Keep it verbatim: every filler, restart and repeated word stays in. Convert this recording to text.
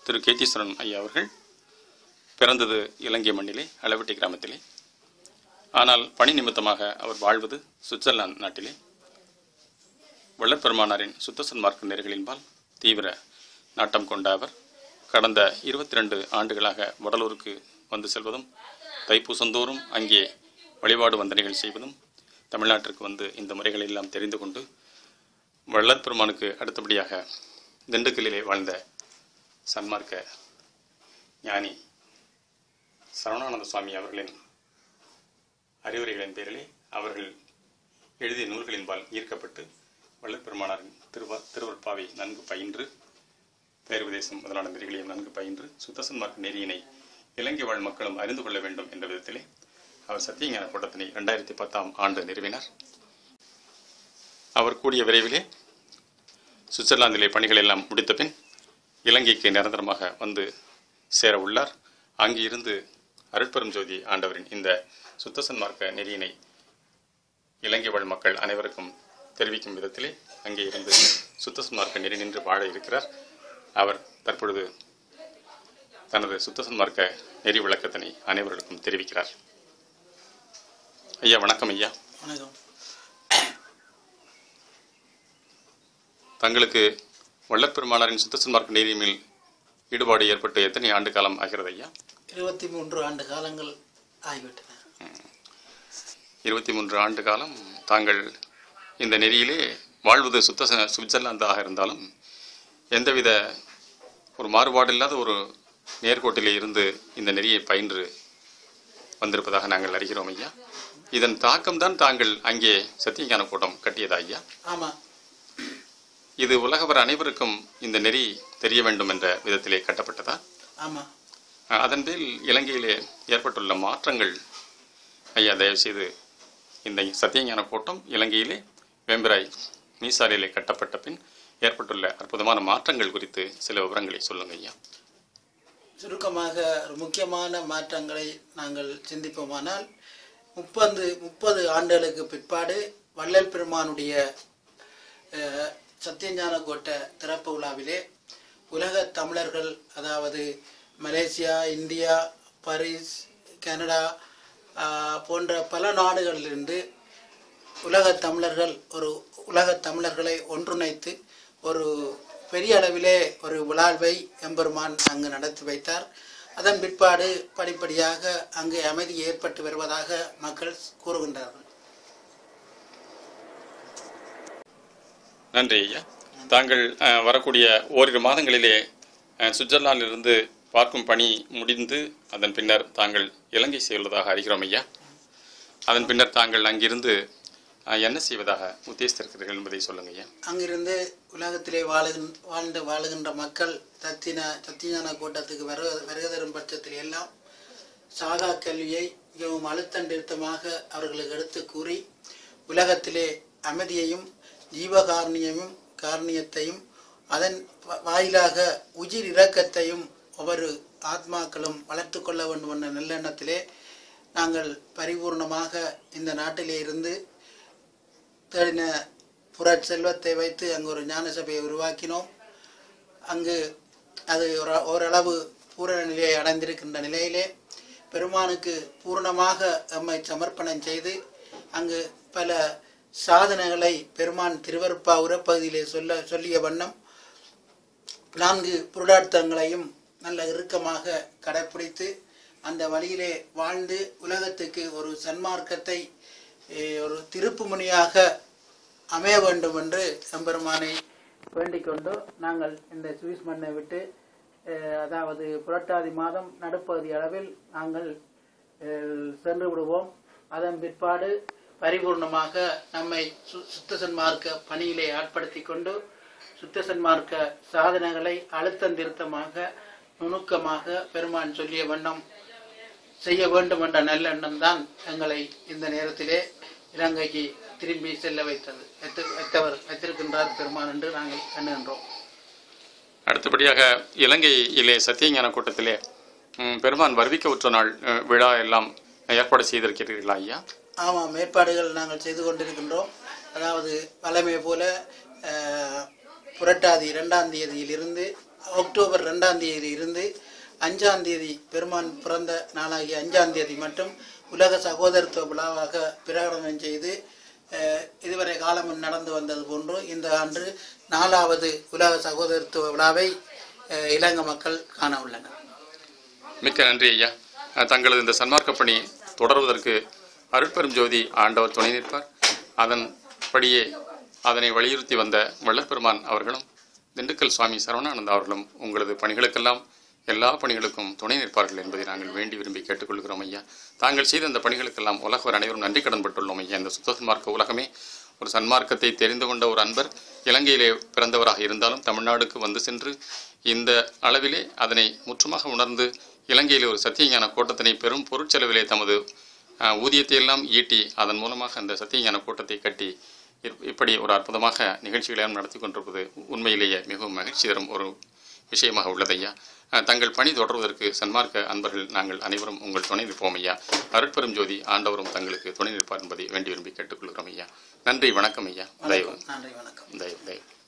திரு கேதீஸ்வரன் ஐயா அவர்கள் பிறந்தது இலங்கை மண்ணிலே அளவட்டி கிராமத்திலே. ஆனால் பணி நிமித்தமாக அவர் வாழ்வது சுவிட்சர்லாந்து நாட்டிலே. வள்ளற்பெருமானாரின் சுத்த சன்மார்க்க நெறிகளின்பால் தீவிர நாட்டம் கொண்ட அவர் கடந்த இருபத்தி ரெண்டு ஆண்டுகளாக வடலூருக்கு வந்து செல்வதும் தைப்பூசந்தோறும் அங்கே வழிபாடு வந்தனைகள் செய்வதும் தமிழ்நாட்டிற்கு வந்து இந்த முறைகளை எல்லாம் தெரிந்து கொண்டு வள்ளற்பெருமானுக்கு அடுத்தபடியாக திண்டுக்கல்லிலே வாழ்ந்த சன்மார்க்க ஞானி சரவணானந்த சுவாமி அவர்களின் அறிவுரைகளின் பேரிலே அவர்கள் எழுதிய நூல்களின்பால் ஈர்க்கப்பட்டு வள்ளற்பெருமானாரின் திருவா திருவற்பாவை நன்கு பயின்று பேருபதேசம் முதலான நெறிகளையும் நன்கு பயின்று சுத்த சன்மார்க்க நெறியினை இலங்கை வாழ் மக்களும் அறிந்து கொள்ள வேண்டும் என்ற விதத்திலே அவர் சத்தியஞான கூட்டத்தினை இரண்டாயிரத்தி பத்தாம் ஆண்டு நிறுவினார். அவர் கூடிய விரைவிலே சுவிட்சர்லாந்திலே பணிகள் எல்லாம் முடித்த பின் இலங்கைக்கு நிரந்தரமாக வந்து சேர உள்ளார். அங்கு இருந்து அருட்பெரும் ஜோதி ஆண்டவரின் இந்த சுத்த சன்மார்க்க நெறியினை இலங்கை வாழ் மக்கள் அனைவருக்கும் தெரிவிக்கும் விதத்திலே அங்கே இருந்து சுத்த சன்மார்க்க நெறி நின்று வாழ இருக்கிறார். அவர் தற்பொழுது தனது சுத்த சன்மார்க்க நெறி விளக்கத்தினை அனைவருக்கும் தெரிவிக்கிறார். ஐயா வணக்கம். ஐயா வணக்கம். தங்களுக்கு வள்ளற்பெருமானாரின் சுத்த சன்மார்க்க நெறி மேல் ஈடுபாடு ஏற்பட்டு எத்தனை ஆண்டு காலம் ஆகிறது ஐயா? இருபத்தி மூன்று ஆண்டு காலங்கள் ஆகிவிட்டன. இருபத்தி மூன்று ஆண்டு காலம் தாங்கள் இந்த நெறியிலே வாழ்வது சுத்த சுவிட்சர்லாந்தாக இருந்தாலும் எந்தவித ஒரு மாறுபாடு இல்லாத ஒரு நேர்கோட்டிலே இருந்து இந்த நெறியை பயின்று வந்திருப்பதாக நாங்கள் அறிகிறோம் ஐயா. இதன் தாக்கம்தான் தாங்கள் அங்கே சத்தியஞான கூட்டம் கட்டியதா ஐயா? ஆமாம். இது உலகவர் அனைவருக்கும் இந்த நெறி தெரிய வேண்டும் என்ற விதத்திலே கட்டப்பட்டதா? ஆமாம். அதன் பேரில் இலங்கையிலே ஏற்பட்டுள்ள மாற்றங்கள் ஐயா தயவு செய்து இந்த சத்தியஞான கூட்டம் இலங்கையிலே வேம்பிராய் மீசாலையிலே கட்டப்பட்ட பின் ஏற்பட்டுள்ள அற்புதமான மாற்றங்கள் குறித்து சில விவரங்களை சொல்லுங்க ஐயா. சுருக்கமாக ஒரு முக்கியமான மாற்றங்களை நாங்கள் சிந்திப்போமானால் முப்பது முப்பது ஆண்டுகளுக்கு பிற்பாடு வள்ளல் பெருமானுடைய சத்தியஞான கோட்ட திறப்பு விழாவிலே உலக தமிழர்கள், அதாவது மலேசியா, இந்தியா, பாரிஸ், கனடா போன்ற பல நாடுகளிலிருந்து உலக தமிழர்கள் ஒரு உலக தமிழர்களை ஒன்றிணைத்து ஒரு பெரிய அளவிலே ஒரு விழாவை எம்பெருமான் அங்கு நடத்தி வைத்தார். அதன் பிற்பாடு படிப்படியாக அங்கு அமைதி ஏற்பட்டு வருவதாக மக்கள் கூறுகின்றார்கள். நன்றி ஐயா. தாங்கள் வரக்கூடிய ஓரிரு மாதங்களிலே சுவிட்சர்லாந்திலிருந்து பார்க்கும் பணி முடிந்து அதன் பின்னர் தாங்கள் இலங்கை செல்வதாக அறிகிறோம் ஐயா. அதன் பின்னர் தாங்கள் அங்கிருந்து என்ன செய்வதாக உத்தேசித்திருக்கிறீர்கள் என்பதை சொல்லுங்க ஐயா. அங்கிருந்து உலகத்திலே வாழுகின் வாழ்ந்து வாழுகின்ற மக்கள் சத்தின சத்தியஞான கூட்டத்துக்கு வரு வருகை தரும் பட்சத்தில் எல்லாம் சாகா கல்வியை மிகவும் அழுத்தண்டிருத்தமாக அவர்களுக்கு எடுத்து கூறி உலகத்திலே அமைதியையும் ஜீவகாரணியமும் காரணியத்தையும் அதன் வாயிலாக உயிர் இரக்கத்தையும் ஒவ்வொரு ஆத்மாக்களும் வளர்த்து கொள்ள வேண்டும் என்ற நல்லெண்ணத்திலே நாங்கள் பரிபூர்ணமாக இந்த நாட்டிலே இருந்து தேடின புற செல்வத்தை வைத்து அங்கு ஒரு ஞான சபையை உருவாக்கினோம். அங்கு அது ஒரு ஓரளவு பூரண நிலையை அடைந்திருக்கின்ற நிலையிலே பெருமானுக்கு பூர்ணமாக எம்மை சமர்ப்பணம் செய்து அங்கு பல சாதனைகளை பெருமான் திருவருப்பா உரப்பகுதியிலே சொல்ல சொல்லிய வண்ணம் நான்கு புருடார்த்தங்களையும் நல்ல இறுக்கமாக கடைப்பிடித்து அந்த வழியிலே வாழ்ந்து உலகத்துக்கு ஒரு சன்மார்க்கத்தை ஒரு திருப்பு முனியாக அமைய வேண்டும் என்று எம்பெருமானை வேண்டிக் கொண்டு நாங்கள் இந்த சுவிஸ் மண்ணை விட்டு அதாவது புரட்டாதி மாதம் நடுப்பகுதி அளவில் நாங்கள் சென்று விடுவோம். அதன் பிற்பாடு பரிபூர்ணமாக நம்மை சு சுத்த சன்மார்க்க பணியிலே ஆட்படுத்தி கொண்டு சுத்த சன்மார்க்க சாதனைகளை அழுத்தம் திருத்தமாக நுணுக்கமாக பெருமான் சொல்லிய வண்ணம் செய்ய வேண்டும் என்ற நல்லெண்ணம் தான் எங்களை இந்த நேரத்திலே இலங்கைக்கு திரும்பி செல்ல வைத்தது வைத்தவர் வைத்திருக்கின்றார் பெருமான் என்று நாங்கள் எண்ணுகின்றோம். அடுத்தபடியாக இலங்கையிலே சத்தியஞான கூட்டத்திலே பெருமான் வருவிக்க உற்ற நாள் விழா எல்லாம் ஏற்பாடு செய்திருக்கிறீர்களா ஐயா? ஆமாம், ஏற்பாடுகள் நாங்கள் செய்து கொண்டிருக்கின்றோம். அதாவது வளமை போல புரட்டாதி இரண்டாம் தேதியிலிருந்து அக்டோபர் ரெண்டாம் தேதி இருந்து அஞ்சாம் தேதி பெருமான் பிறந்த நாளாகிய அஞ்சாம் தேதி மட்டும் உலக சகோதரத்துவ விழாவாக பிரகடனம் செய்து இதுவரை காலமும் நடந்து வந்தது போன்று இந்த ஆண்டு நாலாவது உலக சகோதரத்துவ விழாவை இலங்கை மக்கள் காண உள்ளனர். மிக்க நன்றி ஐயா. தங்களது இந்த சன்மார்க்க பணி தொடர்வதற்கு அருட்பெரும் ஜோதி ஆண்டவர் துணை நிற்பார். அதன்படியே அதனை வலியுறுத்தி வந்த வள்ளற்பெருமான் அவர்களும் திண்டுக்கல் சுவாமி சரவணானந்தா அவர்களும் உங்களது பணிகளுக்கெல்லாம் எல்லா பணிகளுக்கும் துணை நிற்பார்கள் என்பதை நாங்கள் வேண்டி விரும்பி கேட்டுக்கொள்கிறோம் ஐயா. தாங்கள் செய்த அந்த பணிகளுக்கெல்லாம் உலகவர் அனைவரும் நன்றி கடன் பட்டுள்ளோம் ஐயா. இந்த சுத்த சன்மார்க்க உலகமே ஒரு சன்மார்க்கத்தை தெரிந்து கொண்ட ஒரு அன்பர் இலங்கையிலே பிறந்தவராக இருந்தாலும் தமிழ்நாடுக்கு வந்து சென்று இந்த அளவிலே அதனை முற்றுமாக உணர்ந்து இலங்கையிலே ஒரு சத்தியஞான கூட்டத்தினை பெரும் பொருட்செலவிலே தமது ஊதியத்தை எல்லாம் ஈட்டி அதன் மூலமாக அந்த சத்தியஞான கூட்டத்தை கட்டி இப்படி ஒரு அற்புதமாக நிகழ்ச்சிகளையும் நடத்தி கொண்டிருப்பது உண்மையிலேயே மிகவும் மகிழ்ச்சி தரும் ஒரு விஷயமாக உள்ளது ஐயா. தங்கள் பணி தொடர்வதற்கு சன்மார்க்க அன்பர்கள் நாங்கள் அனைவரும் உங்கள் துணை நிற்போம் ஐயா. அருட்பெரும் ஜோதி ஆண்டவரும் தங்களுக்கு துணை நிற்பார் என்பதை வேண்டி விரும்பி கேட்டுக்கொள்கிறோம் ஐயா. நன்றி, வணக்கம் ஐயா. தயவு நன்றி, வணக்கம். தயவு தயவு